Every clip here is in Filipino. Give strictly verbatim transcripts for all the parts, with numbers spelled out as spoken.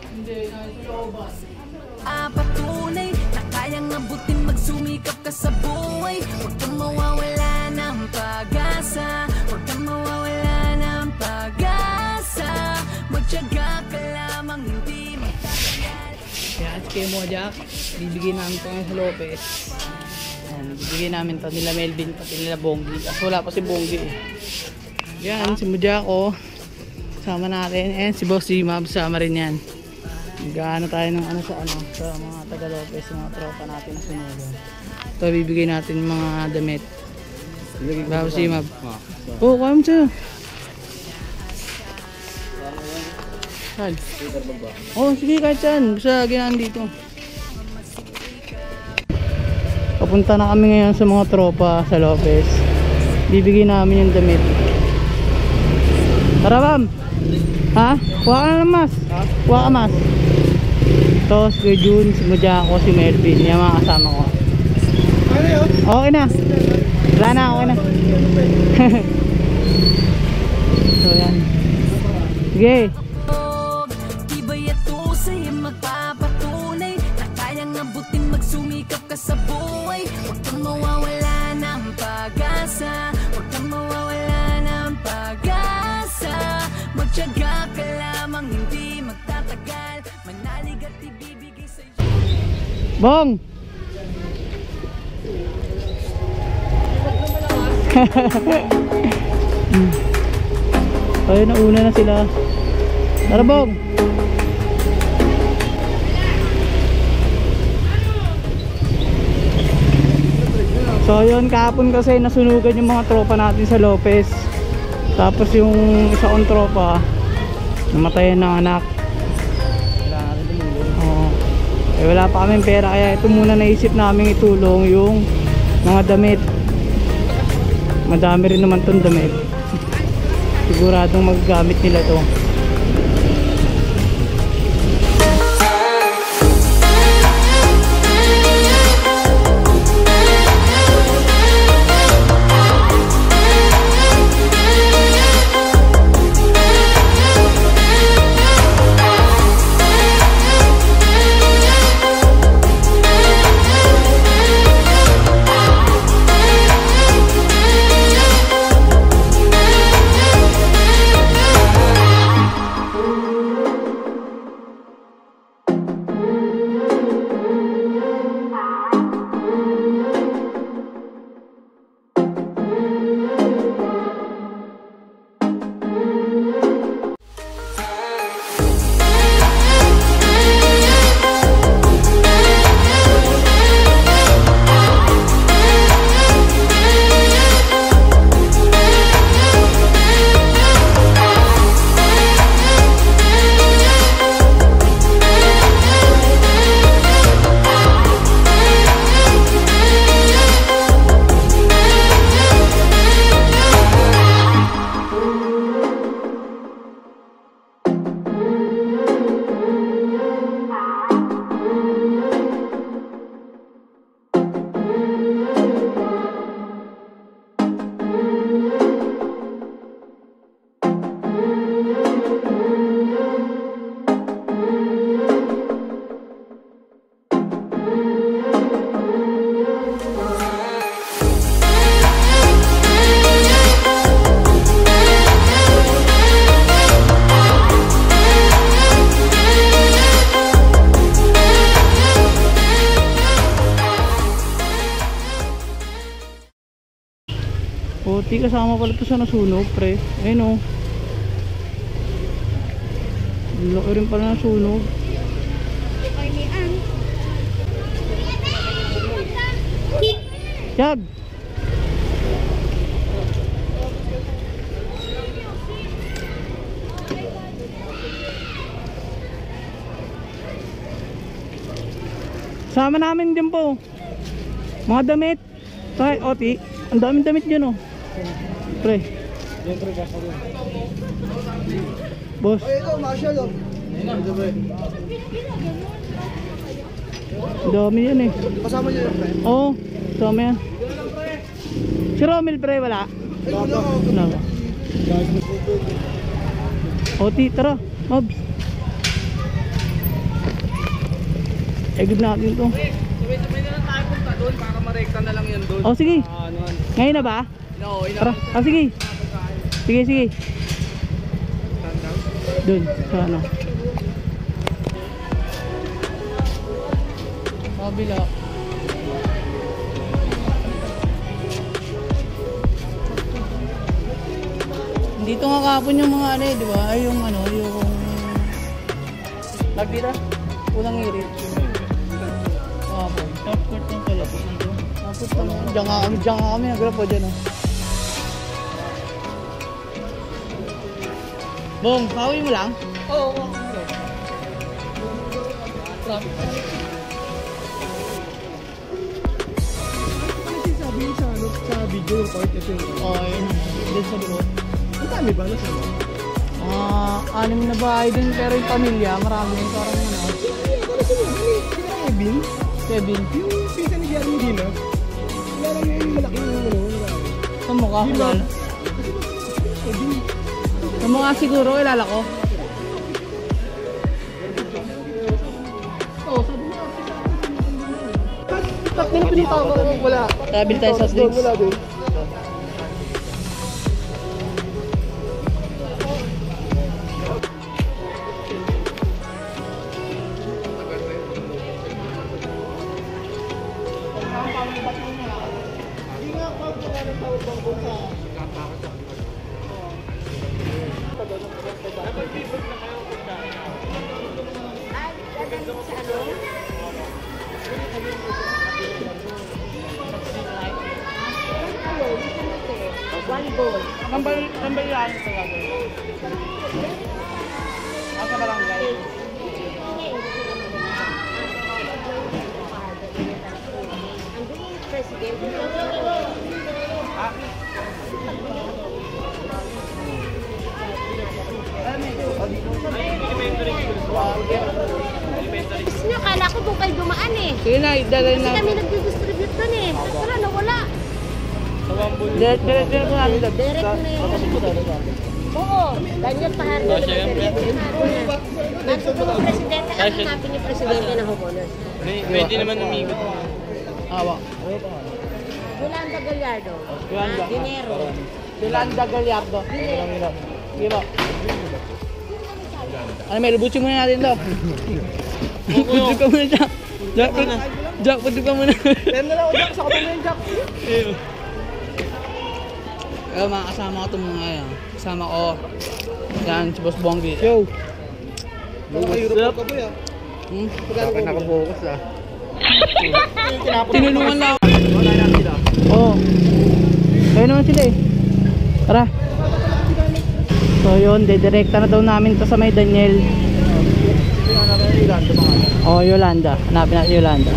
Hindi, nasa looban. Patunay na kayang abutin, magsumikap ka sa buhay. Huwag kang mawawala ng pag-asa, huwag kang mawawala ng pag-asa. Magtiyaga ka lamang, hindi magtatagal. Yan, si Kemo Jack, bibigyan namin ito ngayon sa Lopez. Yan, bibigyan namin ito nila Melvin, pati nila Bonggi. Kasi wala pa si Bonggi eh. Yan, si Mujako. Sama natin. And si Boss G-Mab, sama rin yan. Mag-ano tayo ng ano sa ano sa mga taga Lopez, mga tropa natin na sunod. Ito bibigay natin yung mga damit. Boss G-Mab. Oh, kaya mo siya. Saan? Oh, sige kahit saan. Basta ginaan dito. Papunta na kami ngayon sa mga tropa sa Lopez. Bibigay namin yung damit. Tara, Bam! Ha? Kuha ka na ng mas. Ha? Kuha ka mas. Ito, si Kuya Jun, si Mujako, si Melvin. Yan mga kasama ko. Okay na. Wala na, okay na. So yan. Sige. Tibay at usay magpapatunay na kayang abutin, magsumikap ka sa buhay. Huwag kang mawawala ng pag-asa, huwag kang mawawala ng pag-asa. Magtiyaga ka lamang, hindi magtatagal. Manalig at ibibigay sa'yo. Bong! Ayun, nauna na sila. Tara, Bong! So yun, kahapon kasi nasunugan yung mga tropa natin sa Lopez. Tapos yung isa kong tropa namatayan ng anak. Oo. Eh, wala pa kaming pera, kaya ito muna naisip namin itulong yung mga damit. Madami rin naman tong damit. Siguradong magagamit nila to. Puti, kasama pala ito sa nasunog, pre. Ayun o. Laki rin pala nasunog. Chag! Sama namin din po mga damit. Tay, Oti, ang daming damit dyan oh. Pre. Boss. Ay, ito, Marshall oh. Ang dami yan eh. Kasama niyo yung friend? Oo, kasama yan. Si Romel, pre, wala? Ay, wala ako. Wala ba? Oti, tara, Mabs. Egg natin to. Sabay-sabay na lang tayo punta doon para marekta na lang yan doon. Oh, sige. Ah, ano yan? Ngayon na ba? No, ina. Tara. Ah, sige. Sige, sige. Doon, sa ano. Kabila. Dito nga kapon yung mga ano eh, di ba? Ay, yung ano, yung... Nagdita? Unang ngirit. Kapon. Top court yung pala. Tapos ano, diyan nga kami, diyan nga kami, nagrap po dyan oh. Bong, pawi mo lang? Oo, oo. Traffic. Ano sinasabi sa ano sa video yung part ito yung Oo, oh, yun. Doon sa likod. ang dami ba na sa mga? Ah, anim na bahay din pero yung pamilya, marami din parang ano. Ano sa mga? Sino ang Ebin? Kevin. Yung pita ni Gary Medina. Wala lang yung malaki yung ano. Sa mukha ko lalo. Ebin. Sa mukha siguro, kilala ko. Oo, sabi niya. Tapos na pinita ako. Wala. Travel tayo sa drinks. Wala doon. One bowl. Number, number yan sa gagawin. Asa barangay? Andun yung president. Gusto nyo, kala ko doon kayo dumaan eh. Sige na, idalhin Kasi na. kami nagdidistribute doon eh. Wala, nawala. Direct, direct, direct ko namin. Direct na yun. Oo, Daniel Pahar na naman direct na natin. Nandun yung presidente, ano natin yung presidente ng homeowners? Pwede naman umikot. Awa. Yolanda Gallardo. Yolanda. Ah, Dinero. Yolanda Gallardo. Sige po. Ano, may lubusin muna natin to. Budyo ka muna, Jack. Jack, Jack, budyo ka muna. Meron na lang ako Jack, sa kapag na yung Jack. Kaya mga kasama ko itong mga yan. Kasama ko. Yan, si Boss Bonggi. Yo! Naka-Europe ka po yan. Hmm? Bakit naka-focus ah? Tinulungan lang. Oo. Kaya naman sila eh. Tara. So yun, dedirekta na daw namin to sa may Daniel. Oh, Yolanda. Hanapin natin Yolanda.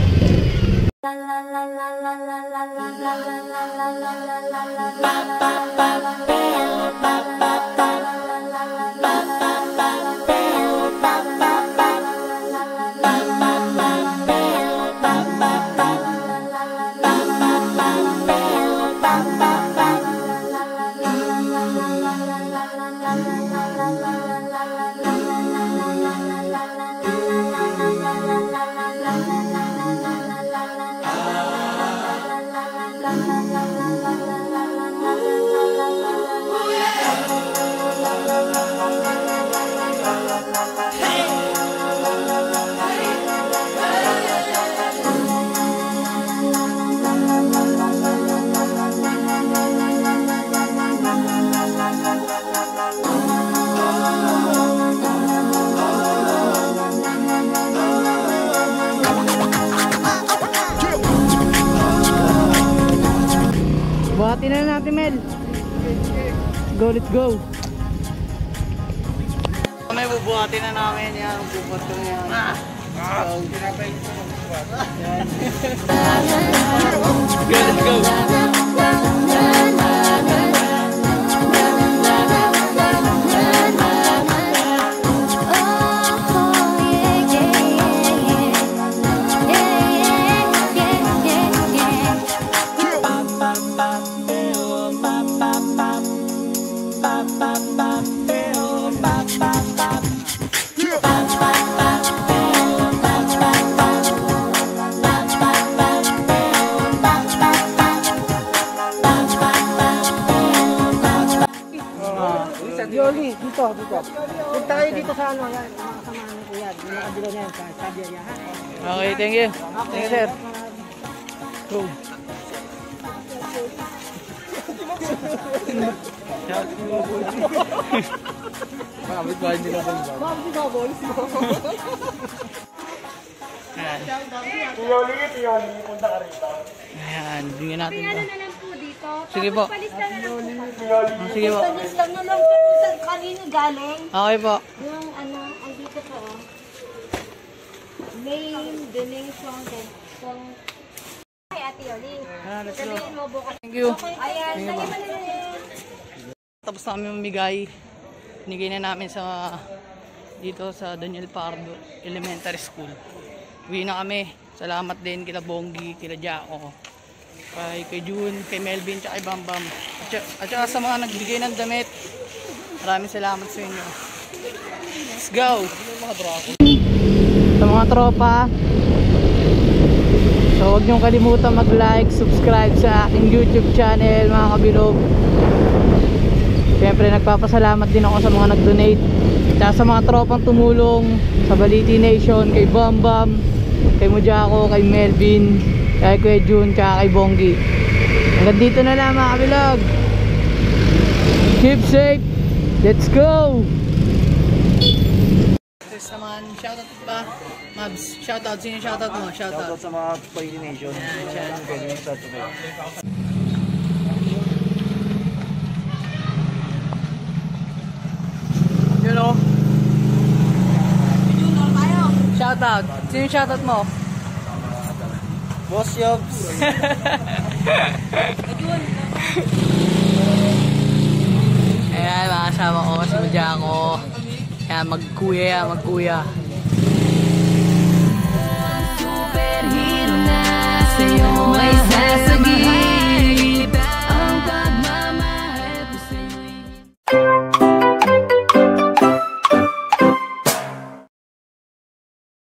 Buhatin na natin, Mel. Go, let's go. May bubuhatin na namin yan. Bubot ko yan. Ah! So, pinapay ito magbubuhat. Yan. Go, let's go. dito. Huwag tayo dito sa ano, yan, mga kasamahan ko yan. Yung nakabilo na yan, sa sabi yan. Ha? Okay, thank you. Thank you, sir. Go. Bakit ba hindi na bang bang? Bakit ka, boys? Ayan. Tiyoli, tiyoli, punta ka rito. Ayan, bigyan natin Ano ito. na lang po dito. Sige po. Palista na lang po. Ah, sige po. Palista na lang po kung saan kanino galing. Okay po. Yung ano, ang dito po. oh. Name, donation, then kung... Ay, Ate Yoli. Ah, let's go. Sabihin mo bukas. Thank you. Ayan, Thank you, lagyan ma'am. mo na lang. Tapos na kami mamigay. Binigay na namin sa dito sa Daniel Pardo Elementary School. Uwi na kami. Salamat din kila Bonggi, kila Jaco, kay, kay June, kay Melvin, tsaka kay Bambam. At, sya- at saka sa mga nagbigay ng damit. Maraming salamat sa inyo. Let's go! Sa mga tropa, so huwag niyong kalimutan mag-like, subscribe sa aking YouTube channel mga kabilog. Siyempre nagpapasalamat din ako sa mga nag-donate, tsaka sa mga tropang tumulong sa Baliti Nation, kay Bam Bam, kay Mujako, kay Melvin, kay Kuya June, tsaka kay Bonggi. Hanggang dito na lang mga kabilog. Keep safe, let's go! This naman, shoutout ba? Mabs, shoutout, sino shoutout mo? Shoutout. Shoutout sa mga Baliti Nation. Yan, shoutout. Pwede yung sa tuloy. You know? Shoutout. Sino yung shoutout mo? Boss Yobs. Ayan, mga kasama ko, si Mujako. Ayan, magkuya yan, magkuya.